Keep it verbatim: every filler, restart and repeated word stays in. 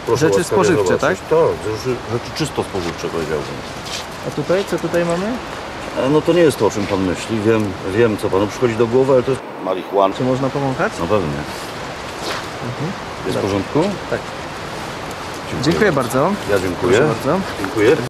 Proszę Rzeczy łaskawie spożywcze, zobaczyć. tak? Tak, rzeczy, rzeczy czysto spożywcze, powiedziałbym. A tutaj, co tutaj mamy? E, No to nie jest to, o czym pan myśli. Wiem, wiem, co panu przychodzi do głowy, ale to jest marihuana. Czy można pomagać? No pewnie. Jest w porządku? Tak. Dziękuję bardzo. Ja dziękuję. Proszę bardzo. Dziękuję.